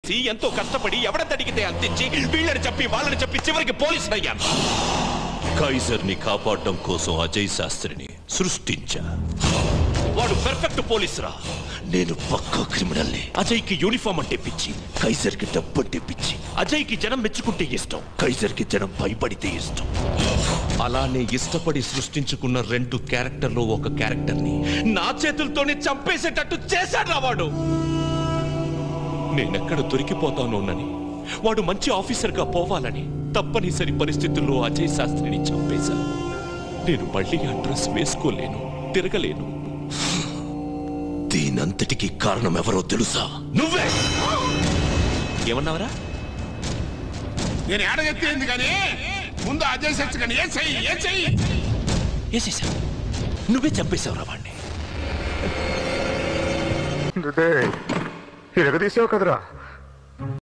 చేసి ఎంతో కష్టపడి ఎవడతడిగితే అందించి వీళ్ళని చెప్పి వాళ్ళని చెప్పి చివరికి పోలీసులు అయ్యాను. కైజర్ ని కాపాడడం కోసం అజయ్ శాస్త్రిని సృష్టించా. వాడు పెర్ఫెక్ట్ పోలీసురా, నేను పక్కా క్రిమినల్. అజయ్ కి యూనిఫామ్ అంటే పిచ్చి, కైజర్ కి డబ్బు అంటే పిచ్చి. అజయ్ కి జనం మెచ్చుకుంటే ఇష్టం, కైజర్ కి జనం భయపడితే ఇష్టం. అలానే ఇష్టపడి సృష్టించుకున్న 2 క్యారెక్టర్లో ఒక క్యారెక్టర్ని నా చేతులతోనే చంపేసేటట్టు చేశాడు వాడు. నేనెక్కడ దొరికిపోతానోనని, వాడు మంచి ఆఫీసర్గా పోవాలని తప్పనిసరి పరిస్థితుల్లో అజయ్ శాస్త్రిని చంపేశాను. నేను మళ్ళీ అడ్రస్ వేసుకోలేను, తిరగలేను. దీనంతటికి కారణం ఎవరో తెలుసా? నువ్వే. ఏమన్నావరా? నేను అడగెత్తేంది కానీ ముందు అజయ్ సచ్ కానీ ఏం చెయ్యి ఏసేసా? నువ్వే చంపేశావురా వాడిని. ఇరగదీసావు కదరా.